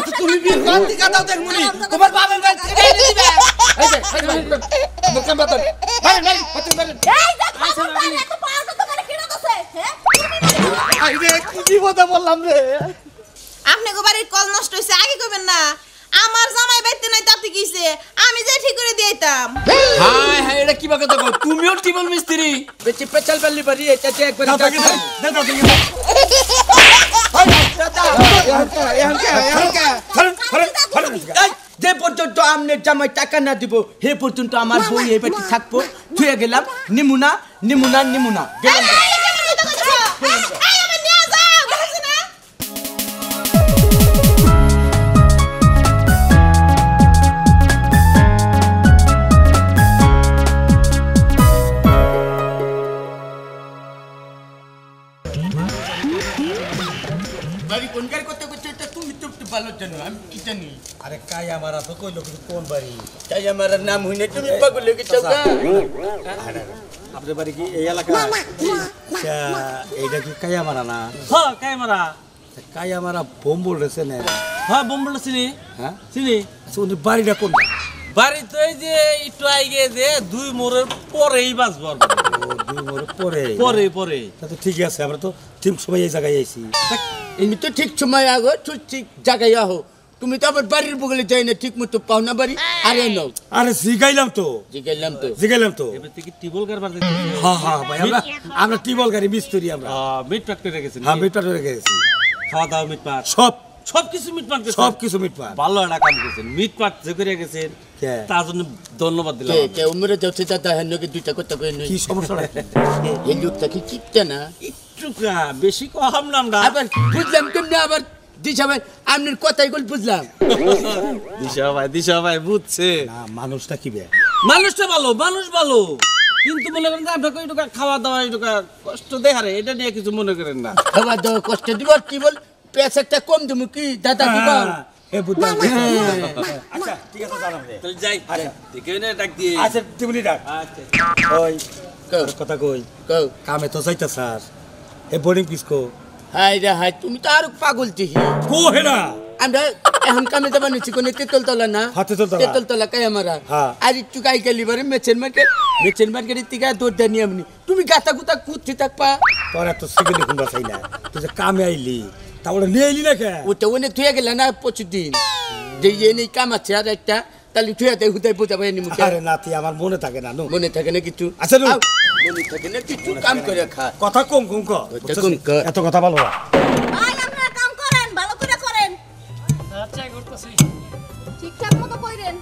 আচ্ছা তুমি বিল কোন দিকে দাও দেখমুনি তোমার বাবার গায়ে থেকে এনে দিবে এই যে মুখের বাতন ভাই ভাই বাতন ভাই এই যে খবরদার এত পাওয়াটা তোমার কিনা দছে হ্যাঁ আই রে কি বিপদে বললাম রে আপনি গো বাড়ির কল নষ্ট হইছে আগে কইবেন না আমার জামাই বাইতে নাই তাতে কিছে আমি যে ঠিক করে দিইতাম হাই হাই এটা কি বাকা দেখো তুমিও টিবল মিস্ত্রি বেচি পেছাল পাল্লি পারি এটা যে একবার দাও যে পর্যন্ত আমনের জামাই টাকা না দিব হে পর্যন্ত আমার বই এই বেটি থাকবো থুয়ে গেলাম নিমুনা নিমুনা নিমুনা গেলাম বাড়ি কোন গাড়ি করতে করতে এটা তুমি তো ভালো জানো আমি কি জানি আরে কাই আমারা তো কইলো কিন্তু কোন বাড়ি তাই আমার নাম হইনে তুমি পাগল হয়ে গেছো গা আপনার বাড়ি কি এই এলাকা আচ্ছা এইটা কি কাই আমারা না হ্যাঁ কাইমারা কাই আমারা বোম্বল রেছে না হ্যাঁ বোম্বল চিনি হ্যাঁ চিনি আচ্ছা উনি বাড়িটা কোন বাড়ি তো এই যে একটু আগে যে 2 মোড়ের পরেই বাসবো ও দুই মোর পরে পরে পরে তা তো ঠিকই আছে আমরা তো ঠিক সময় এই জায়গায় আইছি এমনি তো ঠিক সময় আগো তুই ঠিক জায়গায় আহো তুমি তো আবার বাড়ির বগলে যাই না ঠিক মতো পাও না বাড়ি আরে নাও আরে জিগাইলাম তো জিগাইলাম তো এবার থেকে টিবল কারবার দেখতে হ্যাঁ হ্যাঁ ভাই আমরা টিবল গাড়ি মিস্ত্রি আমরা মিট পাট করে গেছেন হ্যাঁ মিটপাট হয়ে গেছি খাওয়া দাওয়া মিট পাট সব সবকিছু মিট পাট সব কিছু মিটপাট ভালো একটা কাম করছেন মিট পাট যে করে গেছেন কে? তার জন্য ধন্যবাদ দিলাম কে কে উমরে যাচ্ছে তা হেনকে দুইটা কথা কই নই কি সমস্যা এই লোকটা কি কিপটা না একটু বেশি কম নাম না আবার বুঝলাম কেমনে আবার দিশা ভাই আপনার কথাই কল বুঝলাম দিশা ভাই বুঝছে না মানুষটা কি বে মানুষটা ভালো মানুষ ভালো কিন্তু মনে করেন আপনাকে একটু খাওয়া দাওয়া একটু কষ্ট দেখারে এটা নিয়ে কিছু মনে করেন না খাওয়া দাওয়া কষ্ট দিব কি বল পেছাটা কম দিমু কি দাদা দিব এ বুদ্ধা আচ্ছা ঠিক আছে জানাম রে তাহলে যাই দেখে নে ডাক দিয়ে আচ্ছা তুমি ডাক আচ্ছা ওই কথা কই কও কামে তো যাইতা স্যার এ বোর্ডিং পিসকো হাই রে হাই তুমি তো আর পাগল তিহি কো হেনা আমরা এখন কামে যাবা নিছি কোনে তেতলতলা না তেতলতলা কাই আমারা হ্যাঁ আর একটু কাই গেলি বারে মেচেন মার্কেট থেকে দৌড় নিয়ে আমনি তুমি গাতা গুতা কুচ্ছি থাকবা তোর এত সিগনি কুন্ডা চাই না তুই যে কামে আইলি তাহলে নিয়ে এলি না কে ওটা ওনে থুয়ে গেল না 25 দিন যে এই কাম আছে আর একটা তাহলে থুয়াতে হুদাই বোঝা ভাই নিমু আরে নাতি আমার মনে থাকে না মনে থাকে না কিছু আচ্ছা নো মনে থাকে না কিছু কাম করে খা কথা কম কম ক এত কথা বলো ভাই আপনারা কাম করেন ভালো করে করেন আচ্ছা করতেছি ঠিকঠাক মতো কইরেন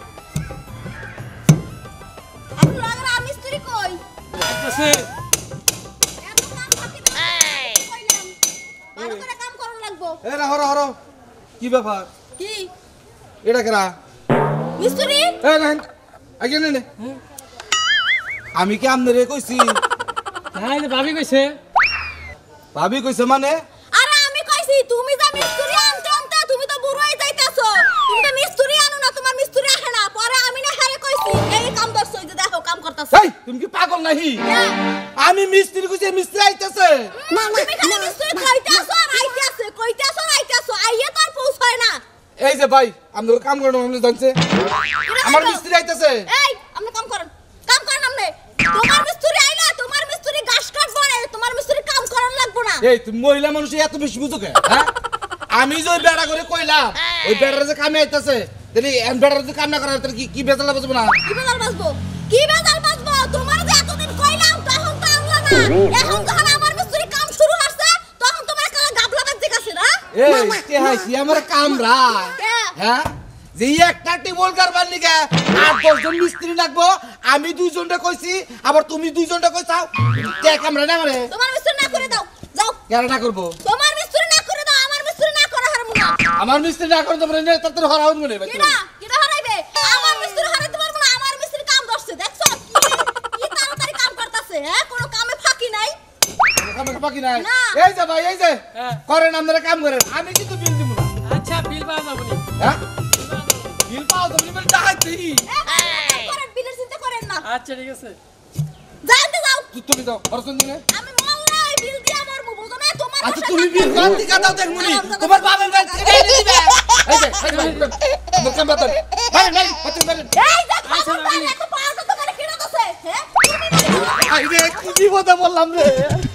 আপনারা আগে আমি মিস্ত্রি কই আচ্ছা এত কাম বাকি নাই কইলাম ভালো করে কাম করন লাগবো এ রা হর হর কি ব্যাপার কি এটা কেরা মিস্ত্রি এ না আগে নে আমি কি আমনে কইছি হ্যাঁ ভাবি কইছে ভাবি কইছে মানে আরে আমি কইছি তুমি যা মিস্ত্রি আনতে তুমি তো বুড়ো হয়ে যাইতাছো তুমি তো মিস্ত্রি আনো না তোমার মিস্ত্রি আসে না পরে আমি না হারে কইছি এই কাম করছই যে দেখো কাম করতাছো এই তুমি কি পাগল নাহি আমি মিস্ত্রি কইছি মিস্ত্রি আইতাছে তুমি খালি মিস্ত্রি কইতাছো আর আইতাছো আইয়া তো আর পৌঁছায় না এই যে ভাই আমাদের কাম করতে আমরা জানছে আমার মিস্ত্রি আইতাছে এই আপনি কাম করেন আপনি তোমার মিস্ত্রি আইলা তোমার মিস্ত্রি গাছ কাটবো না তোমার মিস্ত্রি কাম করন লাগবো না এই তুমি মহিলা মানুষ এত বেশি বুঝো কে হ্যাঁ আমি যে বেড়া করে কইলাম ওই বেড়ার যে কামে আইতাছে তাহলে এম বেড়ার যে কাম না করার তাহলে কি বেজাল বাজবো না কি বেজাল বাজবো তোমার যে এতদিন কইলাম তখন তো আনলা না এখন যখন আমার মিস্ত্রি কাম শুরু হচ্ছে তখন তোমার কালা গাবলা বাজতে গেছে না এই কে হাইছি আমার কামরা হ্যাঁ যে একটা টেবল কারবার লিগা 8-10 জন মিস্ত্রি লাগবো আমি দুইজনটা কইছি আবার তুমি দুইজনটা কইছাও কে কামরা না করে তোমার মিস্ত্রি না করে দাও যাও কেন না করব তোমার মিস্ত্রি না করে দাও আমার মিস্ত্রি না করে হারমু না আমার মিস্ত্রি না করে তোমরা নে তাতে হরাউন মনে ভাই কিডা হারাইবে আমার মিস্ত্রি হারাইতে পারবো না আমার মিস্ত্রি কাম করছে দেখছো কি তাড়াতাড়ি কাম করতেছে হ্যাঁ কোনো কামে ফাঁকি নাই কামে বাকি নাই এই যে ভাই এই যে করেন আপনারা কাম করেন আমি কিন্তু বিল দিব না আচ্ছা বিল পাওয়া যাবে না হ্যাঁ বিল পাও তো বিল চাইছি করেন বিলের চিন্তা করেন না আচ্ছা ঠিক আছে যাইতে যাও তুমি যাও খরচন দিনে আমি মাল্লা বিল দিয়া মরমু বুঝো না তোমার আচ্ছা তুমি বিল কোন দিকে দাও দেখমুনি তোমার বাবার গায়ে থেকে এনে দিবে এই যে আমার কাম বাতান ভাই ভাই বাতান ভাই এই যে খবরদার এত পাওয়াটা তোমার কিনা দছে হ্যাঁ আই রে কি বিপদে বললাম রে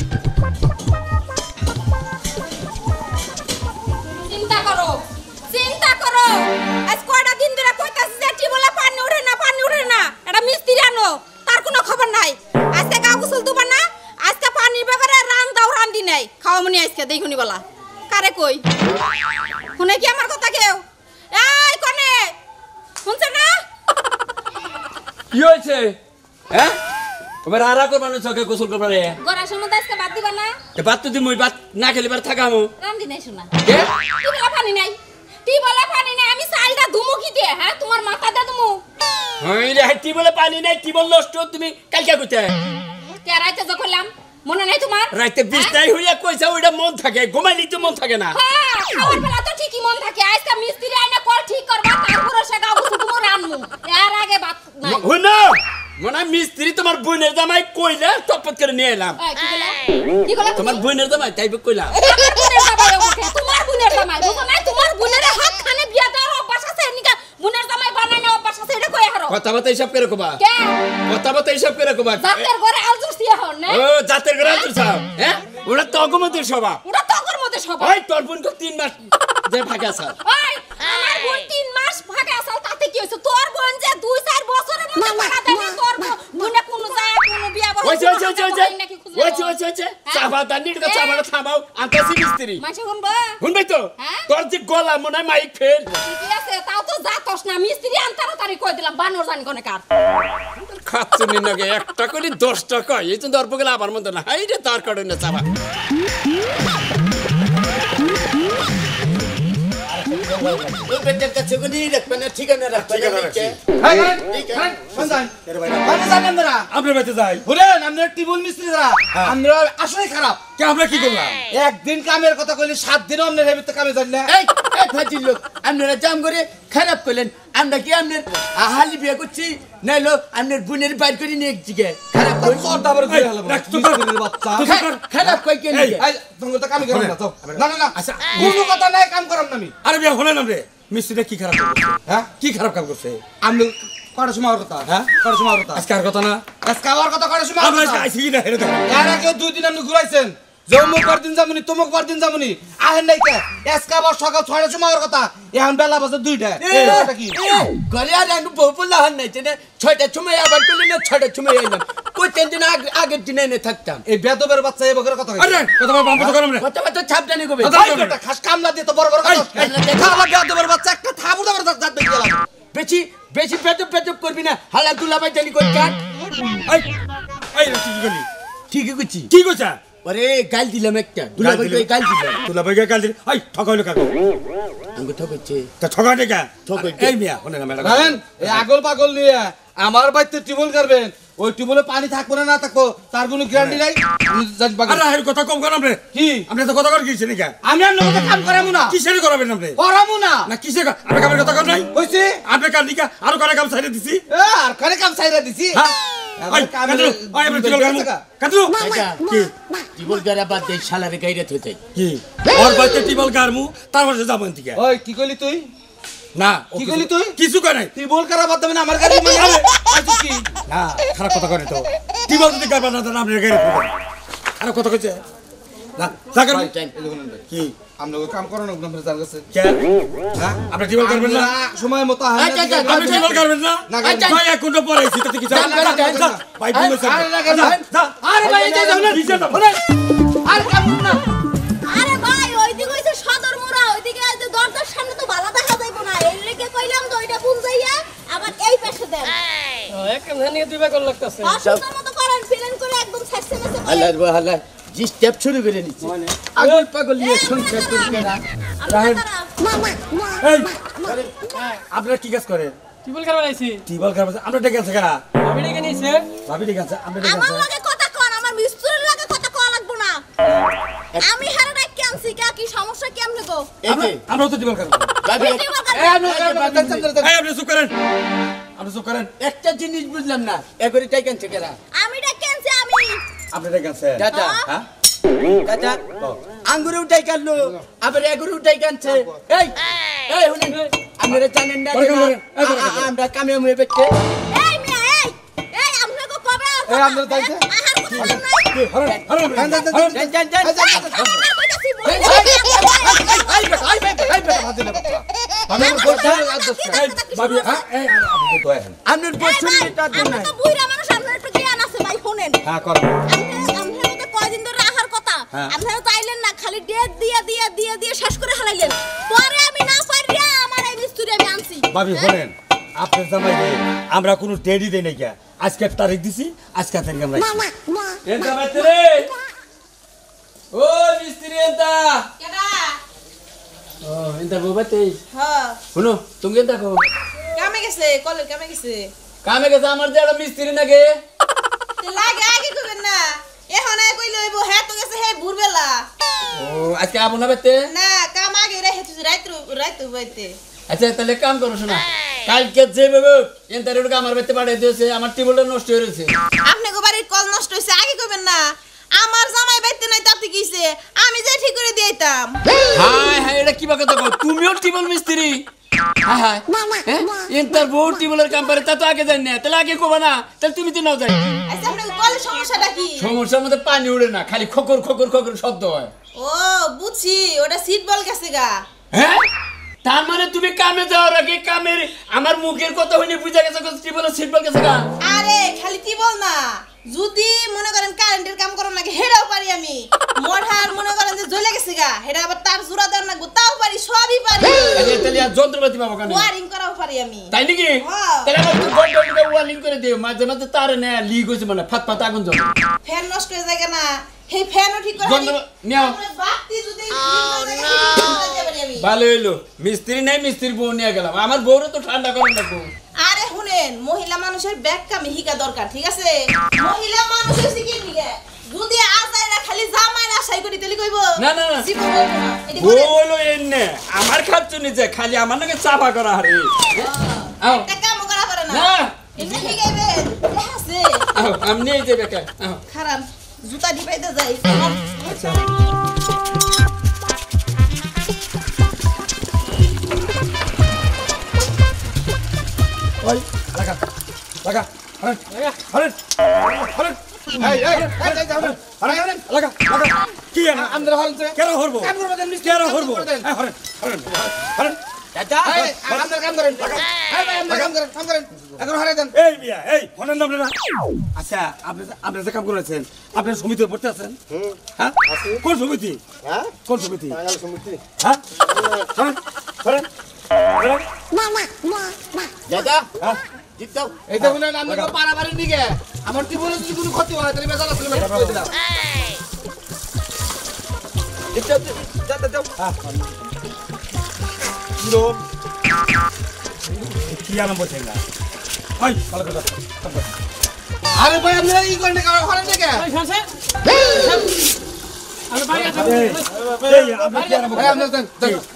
চিন্তা করো আজ কয়টা দিন ধরে কইতাছি যে টিউবওয়েলে পানি উঠে না এটা মিস্ত্রি আনো তার কোনো খবর নাই আজকে গা গোসল দুবা না আজকে পানির ব্যাপারে রান্দি নাই খাওয়া মনি আজকে দেখুনি বলা কারে কই শুনে কি আমার কথা কেউ এই কোনে শুনছ না কি হয়েছে হ্যাঁ তোমার আরা করবানো চকে গোসল করবারে গড়া সময় আজকে বাদ দিবা না তে বাত তো দিমই বাত না খেলে বার থাকামু রান্দি নাই শোনা কে টিউবওয়েলে পানি নাই আমি চালটা ধুমু কি দিয়ে হ্যাঁ তোমার মাথা দে ধুমু হই রে টিবলে পানি নাই টিবল নষ্ট তুমি কালকে কইতে কে রাইতে যখলাম মনে নাই তোমার রাইতে বিছনাই হইয়া কইছা ওইটা মন থাকে ঘুমাইলি তো মন থাকে না হ্যাঁ খাওয়ার বেলা তো ঠিকই মন থাকে আজকে মিস্ত্রি আইনা কল ঠিক করবা তারপরে সে গাও গুছু তুমি রানমু এর আগে বাত নাই হইনা মনে মিস্ত্রি তোমার বোনের জামাই কইলা টপট করে নিয়ে এলাম কি কইলা তোমার বোনের জামাই তাই কইলা তোমার বোনের জামাই বুঝো না তোমার বোনের হাত খানে বিয়া দেওয়ার অভ্যাস আছে নিকা বোনের জামাই বানাই না অভ্যাস আছে এটা কই হারো কথা বলতে হিসাব করে কবা কে কথা বলতে হিসাব করে কবা জাতের ঘরে আলজুস দিয়া হন না ও জাতের ঘরে আলজুস হ্যাঁ ওটা তো অগমতের সভা ওটা তগর মধ্যে সবাই ওই তোর বোন কো 3 মাস যে ভাগা স্যার ওই আমার বোন 3 মাস ভাগে আসল তাতে কি হইছে তোর বোন যে 2-4 বছরের মধ্যে ভাড়া দেয় তোর বোনে কোন যায় কোন বিয়া বসে ওই চাবা দানি কা চাবাটা থামাও আনতাছি মিস্ত্রি মাসে শুনবা শুনবাই তো তোর যে গলা মনে মাইক ফেল ঠিক আছে তাও তো যাতস না মিস্ত্রি আনতার তারি কই দিলাম বানর জানি কোনে কার খাচ্ছনি নাগে একটা করে 10 টাকা এই তো দরপ গেল আবার মন্দ না হাই রে তার কাটে না চাবা ও বেটার কাছে কোনি রাখবে না ঠিকানা রাখবে না আমরা বেঁচে যাই বুঝলেন আমরা টিউবওয়েল মিস্ত্রিরা আমরা আসলে খারাপ কে আমরা কি করলাম একদিন কামের কথা কইলে 7 দিনও আমরা হেবিতে কামে যাই না এই ফাজিল লোক আপনারা জাম করে খারাপ করলেন আমরা কি আপনার হালি বিয়ে করছি নাইলো আপনার বোনের বাইর করে নিয়ে জিগে খারাপ তোর দাবর দিয়ে হলো মিস্ত্রির বাচ্চা খারাপ কই কে নিয়ে এই তোমরা তো কামে করো না তো না না না আচ্ছা কোনো কথা নাই কাম করাম না আমি আরে বিয়ে হলেন আমরা মিস্ত্রিটা কি খারাপ করছে হ্যাঁ কি খারাপ কাম করছে আমি কড়া সময় কথা হ্যাঁ কড়া সময় কথা আজকে আর কথা না আজকে আবার কথা কড়া সময় আমরা আজকে আইছি না হেরে দেখো এর আগে 2 দিন আপনি ঘুরাইছেন জমুক পরদিন যামুনি তমুক পরদিন যামুনি আহেন নাই কে আজকে আবার সকাল 6টার সময় কথা এখন বেলা বাজে 2টা এটা কি ঘরে আর একটু বহুপল্লা হন নাই যে 6টার সময় আবার করলি না 6টার সময় এলাম কই দিন আগের দিনে এনে থাকতাম এই বেদবের বাচ্চা এই বকরের কথা আরে কথা বল বাম কথা করম রে কথা কথা ছাপ জানি কবে এটা খাস কামলা দিয়ে তো বড় বড় কথা খালা বেদবের বাচ্চা একটা থাবু দেবার জাত বেরিয়ে গেল বেশি বেশি পেটপ করবি না হালা দুলাবাই জানি কই কাট এই এই কি গলি ঠিকই কইছি কি কইছা আরে গাল দিলাম একটা দুলাবাই কই গাল দিলাম দুলাবাই গাল দিল এই ঠকাইলো কাকো আমি ঠকাইছে তা ঠকাইতে কা ঠকাইতে এই মিয়া হনে না মেলা জানেন এই আগল পাগল নিয়ে আমার বাড়িতে টিউবওয়েল করবেন ওই টিউবওয়েলে পানি থাকবো না থাকবো তার কোনো গ্যারান্টি নাই আরে এর কথা কম করাম রে কি আপনি তো কথা কর কিছে নাকি আমি আর নগদ কাম করামু না কিসের করাবেন আপনি করামু না না কিসের আপনি কামের কথা কর নাই কইছি আপনি কার দিকা আরো করে কাম ছাইরে দিছি আর করে কাম ছাইরা দিছি হ্যাঁ ওই কাদরু ওই আমরা টিবল গামু কাদরু কি টিবল গারা বাদ দে শালারে গাইরে থইতে কি ওর বাড়িতে টিবল গারমু তারপর যাবেন ঠিক ওই কি কইলি তুই না কি কইলি তুই কিছু কই নাই টিবল করা বাদ দেবে না আমার গাড়ি মানে আরে কি না খারাপ কথা করে তো টিবল যদি গারবা না তাহলে আপনার গাইরে থইতে খারাপ কথা কইছে না জাগার কি আমরা কাম করো না আপনাদের জায়গা আছে কে হ্যাঁ আপনি টিবল করবেন না সময় মতো হয় না আপনি টিবল করবেন না ভাই এক ঘন্টা পরে আইছি তাতে কি যা ভাই ভুল হইছে আরে ভাই এই যাও না আর কাম না আরে ভাই ওইদিকে হইছে সদর মোড়া ওইদিকে যে দরজার সামনে তো ভালো দেখা যাইবো না এই লেগে কইলাম তো ওইটা ভুল যাইয়া আবার এই পাশে দেন একখানে নিয়ে দুইবার কল লাগতাছে অসুবিধার মতো করেন প্লেন করে একদম সাইডে মেসে আল্লাহ আল্লাহ জি স্টেপ শুরু করে নিছি আগল পাগল নিয়ে শুনছে তোরা রাহেন এই আপনারা কি কাজ করেন টিবল কারবার আইছি টিবল কাজ আমরা ডেকে আছে কারা আমি ডেকে নিছে ভাবি ডেকে আছে আমরা ডেকে আমার আছে লগে কথা কর আমার মিস্ত্রির লগে কথা কওয়া লাগবো না আমি হারে ডাকি আনছি কি সমস্যা কি আমনে গো আমরা তো টিবল কাজ ভাবি এই আপনি চুপ করেন আপনি চুপ করেন একটা জিনিস বুঝলাম না একবারে টাইকান থেকে কারা আমি ডাকি আনছি আমি আপনি ডেকে আছে দাদা হ্যাঁ দাদা আঙ্গুরে উঠাই কাটলো আবার এগুরে উঠাই কানছে এই এই শুনেন আপনারা জানেন না আমরা কামে মুয়ে বেচতে এই মিয়া এই আপনাকে কবে এই আমরা যাইছে আহার কথা নাই আপনার বছর আপনি তো বুইরা মানুষ আপনার একটু জ্ঞান আছে ভাই শুনেন হ্যাঁ কর আপনার মধ্যে কয়দিন ধরে আহার কথা আপনারা চাইলেন না খালি ডেট দিয়ে শেষ করে হালাইলেন পরে আমি না পারিয়া আমার এই মিস্ত্রি আমি আনছি ভাবি বলেন আপনার জামাই আমরা কোনো ডেডি দেই নাই কে আজকে তারিখ দিছি আজকে তারিখ আমরা এন্তা বাইতে রে ও মিস্ত্রি এন্তা কেডা ও এন্তা ববাতে হ্যাঁ শুনো তুমি এন্তা কো কামে গেছে কলের কামে গেছে কামে গেছে আমার যে একটা মিস্ত্রি নাকি তে লাগে আগে কইবেন না এখন আই কইলে হইবো হে তো গেছে হে ভোরবেলা ও আজকে আবো না বাইতে না কাম আগে রে হেতু রাইত বাইতে আচ্ছা তাহলে কাম করো শোনা কালকে যে বাবু এন্তা রেডো আমার বাইতে পাঠাই দিয়েছে আমার টেবিলটা নষ্ট হয়ে গেছে আপনি গো বাড়ির কল নষ্ট হইছে আগে কইবেন না আমার জামাই বাইতে নাই তাতে কিছে আমি যে ঠিক করে দিইতাম হাই হাই এটা কি বাকা দেখো তুমিও টেবিল মিস্ত্রি হাই হাই এন্তার বউ টেবিলের কাম পারে তা তো আগে জানি না তাহলে আগে কোবা না তাহলে তুমি তো নাও যাই আচ্ছা আপনি কলের সমস্যাটা কি সমস্যার মধ্যে পানি উড়ে না খালি খকর খকর খকর শব্দ হয় ও বুঝছি ওটা সিট বল গেছে গা হ্যাঁ তার মানে তুমি কামে যাওয়ার আগে কামের আমার মুখের কথা হইনি বুঝা গেছে কি বলে সিটবল গেছে গা আরে খালি কি বল না যদি মনে করেন কারেন্টের কাম করো নাকি হেডাও পারি আমি মোড়ার মনে করেন যে জ্বলে গেছে গা হেডা আবার তার জোড়া দেন না তাও পারি সবই পারি আচ্ছা তাহলে আর যন্ত্রপাতি পাবো কেন ওয়ারিং করাও পারি আমি তাই নাকি হ্যাঁ। তাহলে আমার তো ঘন্টা ওয়ালিং করে দিও মাঝে মাঝে তার না লিক হয়েছে মানে ফাত ফাত আগুন জ্বলে ফ্যান নষ্ট হয়ে যায় না সেই ফ্যানও ঠিক করে যন্ত্র নিও বাতি যদি ভালো হইলো মিস্ত্রি নাই মিস্ত্রির বউ নিয়ে গেলাম আমার বউরে তো ঠান্ডা করেন না বউ আরে শুনেন মহিলা মানুষের ব্যাগ কামি হিকা দরকার ঠিক আছে মহিলা মানুষের শিখে নিগে যদি আজাইরা খালি জামাইরা আশাই করি তাহলে কইবো না, না, না। জীবন বলবো না। এটি বউ বলেন। হইলো এনে আমার খাচ্ছ নিচে খালি আমার নাকি চাপা করা হারে আও একটা কামও করা পারে না না। এটা শিখাইবে আছে আও আমি নিয়ে যাই বেকার আও খারাপ জুতা দিবাইতে যাই ওই লাগা লাগা আরে আরে আরে এই এই আরে লাগা লাগা কি আমরা হলছে কেন হরবো কাম করবেন মিস্ত্রি কেন হরবো হরেন হরেন হরেন চাচা আমরা কাম করেন এই ভাই আমরা কাম করেন এখন হারাই দেন এই মিয়া এই ফোনের নাম না আচ্ছা আপনি যে কাম করেছেন আপনি সমিতিতে পড়তে আছেন হ্যাঁ কোন সমিতি হ্যাঁ কোন সমিতি বাঙাল সমিতি হ্যাঁ হরেন হরেন চাচা হ্যাঁ জিত দাও এই দেখুন আমরা তো পারাবারের দিকে আমার জীবনে যদি কোনো ক্ষতি হয় তাহলে বেজাল আসলে আমি কই দিলাম জিত দাও যাও কিলো কি আনাম বলছেন না ওই ভালো কথা আরে ভাই আপনারা এই কোনটা কারণ হলেন দেখে ওই শাসে আমি বাড়ি আছে এই আপনি কি আনাম ভাই আপনারা দেন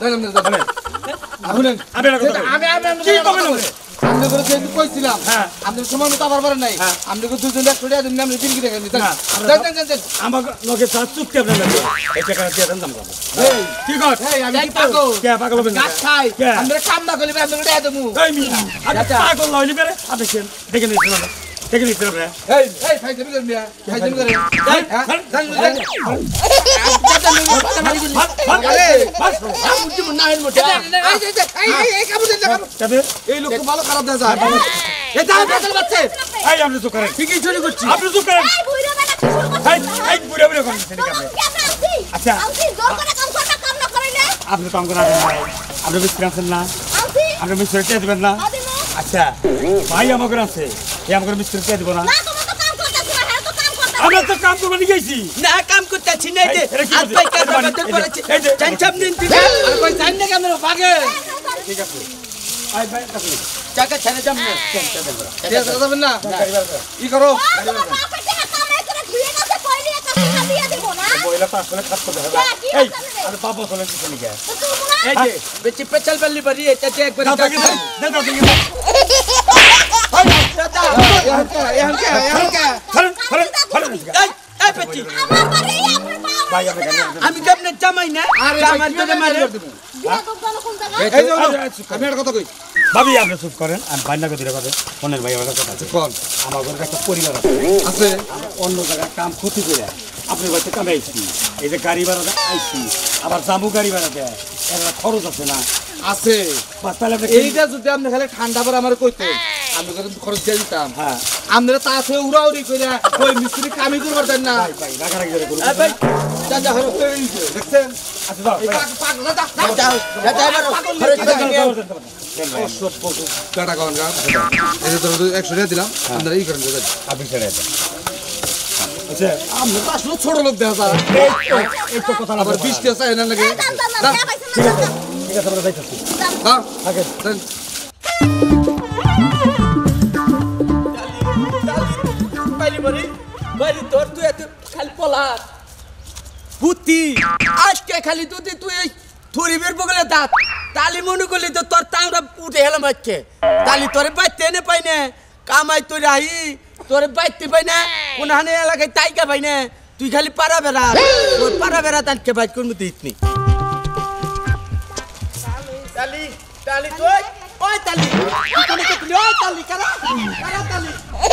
শুনেন আপনারা কথা আমি কি করবেন আপনি করে যেহেতু কইছিলাম হ্যাঁ। আপনি সময় মতো আবার পারেন নাই হ্যাঁ। আপনি তো দুজন এক করে দিন আমি দিন কি দেখেন না, আমরা- আমার লোকে সাত চুক্তি আপনার লাগে এই টাকা দিয়ে দেন দাম করবো এই কি কর এই আমি কি পাগল কে পাগল হবেন না গাছ খাই কে? আমরা কাম না করলে আপনি করে দেবো এই মিয়া আপনি আচ্ছা। পাগল লইলি বেরে আপনি কেন দেখে নিছেন না দেখে নিছেন আপনি এই এই ভাই দেবি দেন মিয়া ভাই দেবি করে হ্যাঁ জান জান এই লোক তো ভালো খারাপ দেয় এটা বেতন পাচ্ছে এই আপনি তো করেন ঠিকই চুরি করছি আপনি তো করেন এই বুইরা বেটা কি শুরু করছিস? এই এই বুড়া বুড়া করেন সেটা আপনি আচ্ছা। জোর করে কাম না করিলে আপনি কাম করেন আপনি মিস্ত্রি আছেন না আনছি আপনি মিস্ত্রি কে দিবেন না আদিমো আচ্ছা ভাই আমাকে আছে এই আমাকে মিস্ত্রি কে দিব না না তুমি তো কাম করতেছ না হ্যাঁ তো কাম করতেছ আমরা তো কাম করবো নিয়ে গেছি না কাম করতেছি না এই যে এটা কি আর বলছে? পাই কাজ এটা করতে বাড়ি- বলেছে এই যে- চাঞ্চাপ নিন দিবে আর কই জান না কেন ভাগে ঠিক আছে আই ভাই আপনি চাকা ছেড়ে যাম না যাবেন না ই করো তোমার বাপের টাকা কামাই করে ঘুরে গেছে কইলি একটা টাকা দিয়ে দেব না বইলা পাস করে কাজ করতে হবে হ্যাঁ, কি এই আছে রে? আর পাপা চলে দিতে লিখে তো তোমরা এই যে বেচি পেছাল পাল্লি পারি এটা যে একবার দাও তাকে দাও দাও তাকে দাও এখন কে ফরেন ফরেন ফরেন এই এই বেচি আমার বাড়ি আপনার পাওয়ার ভাই আপনি কেন আমি তো আপনার জামাই না আরে জামাই ভাই, তো মারে এই যে হলো, আমি একটা কথা কই ভাবি আপনি চুপ করেন আমি বাইনা করে দিলে কথা ফোনের ভাই আমার কথা আছে কোন আমার ঘরে একটা পরিবার আছে আছে অন্য জায়গায় কাম ক্ষতি করে আপনি বাড়িতে কামাইছি এই যে গাড়ি ভাড়া আইছি আবার জামু গাড়ি ভাড়া দেয় এর খরচ আছে না আছে বাস তাহলে আপনি এইটা যদি আপনি খালি ঠান্ডা পরে আমার কইতে আমি কিন্তু খরচ দিয়ে দিতাম হ্যাঁ আপনারা তা আছে উড়াউড়ি করে ওই মিস্ত্রি কামি করবার দেন না ভাই ভাই রাগারাগি করে করুন ভাই যা যা হলো দেখছেন আচ্ছা যাও এই পাগলা যা টাটা করেন গা এই যে তোর 100 টাকা দিলাম আপনারা এই করেন আপনি ছেড়ে দেন আচ্ছা আপনি তো আসলে ছোট লোক দেখা যায় এই তো কথা আবার 20 টাকা চাই না লাগে ঠিক আছে আমরা যাইতেছি হ্যাঁ আগে দেন। তোর তুই এত খালি পলা বুদ্ধি আজকে খালি তুই থরিবের বগলে দাঁত তালি মনে করলি তো তোর টাংরা উঠে হেলাম আজকে তালি তোরে বাইতে এনে পাই না কামাই তোর আহি তোরে বাইতে পাই না কোন হানে এলাকায় তাইকা পাই না তুই খালি পারা বেড়া তোর পারা বেড়া তালকে বাইক করবো তুই ইতনি তালি তালি তুই ওই তালি ওই তালি কারা কারা তালি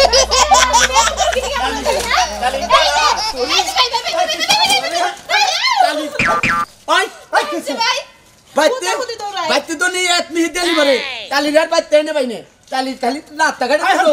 বাইতে তো নেই এক মিনিট দিলি পারে তালি আর বাইতে এনে পাইনে তালি খালি রাত টাকা দিছো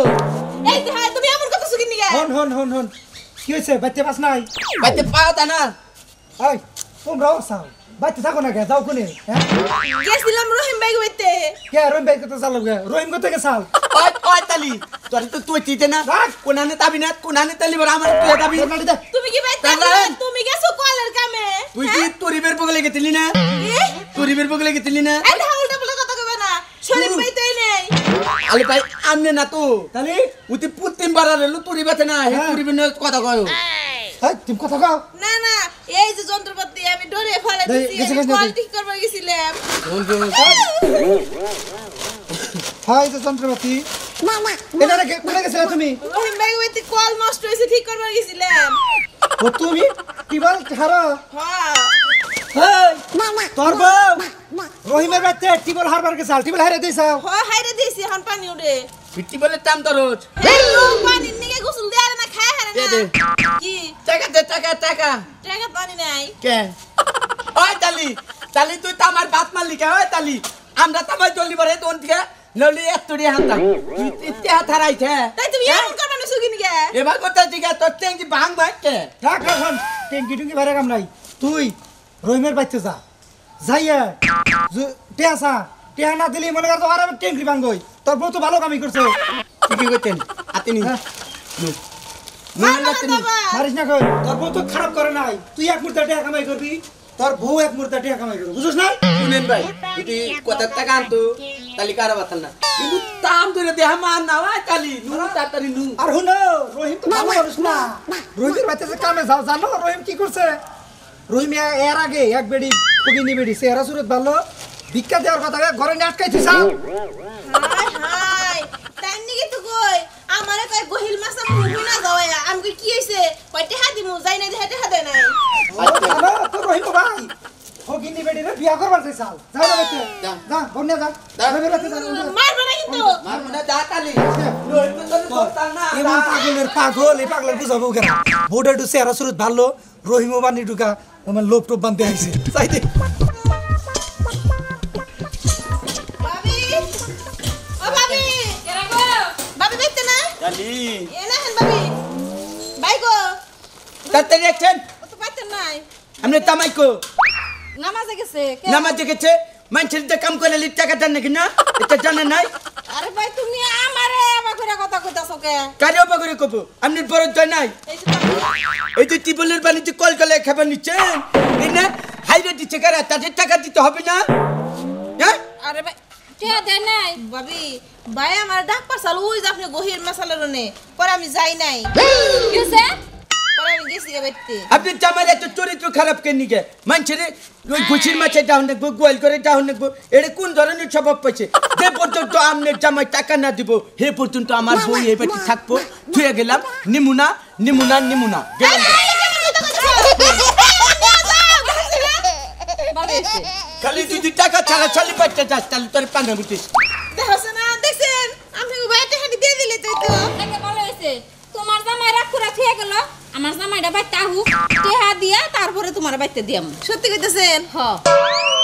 হন হন হন হন কি হয়েছে বাইতে পাস নাই বাইতে পাও তা না ওই তোমরাও চাও বাইতে থাকো না কে যাও কোনে হ্যাঁ গেছিলাম রহিম ভাই কইতে কে রহিম ভাই কত চালো গে রহিম কত কে চাল ওই ওই তালি তোর তো তুই চিতে না কোনানে তাবি না কোনানে তালি বড় আমার তুই তাবি তুমি কি বাইতে তুমি গেছো কলের কামে তুই কি তরিবের বগলে গেছিলি না তরিবের বগলে গেছিলি না এই উল্টা পাল্টা কথা কইবে না শরীফ ভাই তো নেই আলে ভাই আমনে না তো তালি উতি পুতিম বাড়ালে তরিবাতে না হে তরিবের কথা কয় এই তুমি কথা কও না না এই যে যন্ত্রপাতি আমি ডরে ফেলে দিছি কল ঠিক করবার গেছিলাম হয় যে যন্ত্রপাতি মামা এটা কে কোনে গেছিলে তুমি রহিম ভাই কইতে কল নষ্ট হইছে ঠিক করবার গেছিলাম ও তুমি টিবল হারা হ্যাঁ এই মামা তোর বউ রহিমের বাইতে টিবল হারবার কে চাল টিবল হারে দিছাও হ্যাঁ হাইরে দিছি এখন পানি উঠে পিটি বলে টাম তো রোজ এই ও পানি নিয়ে গোসল দেয়ার না খায় হারে না দে। কি টাকা দে টাকা টাকা টাকা পানি নাই কে ওই তালি তালি তুই তো আমার বাত মারলি কে ওই তালি আমরা তামাই চলি পারে তোন থেকে নলি এতড়ি হাতা তুই ইতে হাত হারাইছে তাই তুমি এমন করবা না সুগিনি গে এবার কথা জিগা তোর টেঙ্কি ভাঙ ভাঙকে থাক এখন টেঙ্কি টুঙ্কি বাইরে কাম নাই তুই রহিমের বাইতে যা যাইয়া টেসা টেহা না দিলি মনে কর তো আর টেঙ্কি ভাঙবই তোর বউ তো ভালো কামই করছে ঠিকই করতেন আতিনি হ্যাঁ। মারবা না বাবা মারিস না কই তোর বউ তো খারাপ করে নাই তুই এক মুহূর্তে টাকা কামাই করবি তোর বউ এক মুহূর্তে টাকা কামাই করবি বুঝছ না শুনেন ভাই যদি কত টাকা আনতো তালি কারা বাতাল না কিন্তু তাম ধরে দেহা মান না ওই তালি নু তাড়াতাড়ি নু আর হুন রহিম তো ভালো মানুষ না রহিমের বাচ্চা যে কামে যাও জানো রহিম কি করছে রহিম এর আগে এক বেড়ি পগিনি বেড়ি চেহারা সুরত ভালো ভিক্ষা দেওয়ার কথা ঘরে নিয়ে আটকাইছিস হাই হাই তাই নিকে তো কই আমারে কই গহিল মাছ মুই না যাওয়া আমি কি হইছে কই টেহা দিমু যাই না দেহা টেহা দে নাই তো রহিম ভাই পগিনি বেড়ি রে বিয়া করবার চাইছাল যাও না বেতে যা বন্যা যা রহিমের বাচ্চা যা মারবা না কিন্তু মার মনে দা তালি নই তো তোর না এমন পাগল এই পাগলের বুঝাবো কেন বোর্ডে টু চেহারা সুরত ভালো রহিম বানি ঢুকা আমার লোপ টোপ বানতে আইছে চাই দে ভাবি ও ভাবি কেরা গো ভাবি বাইতে না তালি এনা হেন ভাবি বাই গো তাড়াতাড়ি একছেন ও তো বাইতে নাই আমনে তামাইকো নামাজে গেছে নামাজ দেখেছে মানুষের যে কাম করে লি টাকা দেন নাকি না এটা জানে নাই আরে ভাই তুমি আমারে আবা করে কথা কইতাছো কে কারে অবা করে কব আমনে বড় জয় নাই এই যে ভাবি এই যে টিবলের বানিতে কল কলে খাবার নিচ্ছেন এই না হাইরে দিচ্ছে কারা তাদের টাকা দিতে হবে না হ্যাঁ আরে ভাই টিয়া দেয় নাই ভাবি ভাই আমার ডাক পাছাল ওই যে আপনি গহির মশালার নে পরে আমি যাই নাই কি হইছে পরে আমি গেছি বাইতে আপনি জামাই এত চরিত্র খারাপ কেন নিকে মানুষের ওই গুছির মাছে ডাউন দেখবো গোয়াল করে ডাউন দেখবো এটা কোন ধরনের স্বভাব পাইছে যে পর্যন্ত আপনার জামাই টাকা না দিব হে পর্যন্ত আমার বই এই বাড়ি থাকবো ধুয়ে গেলাম নিমুনা নিমুনা নিমুনা গেলাম খালি যদি টাকা ছাড়া ছালি পাইতে যাস তাহলে তোর পান্না বুঝিস দেখছ না দেখছেন আমি বাইতে হাঁটি দিয়ে দিলে তো এটা ভালো হয়েছে তোমার জামাই রাগ করে থিয়ে গেল আমার জামাইটা বাইতে আহুক টেহা দিয়া তারপরে তোমার বাইতে দিয়াম সত্যি কইতেছেন হ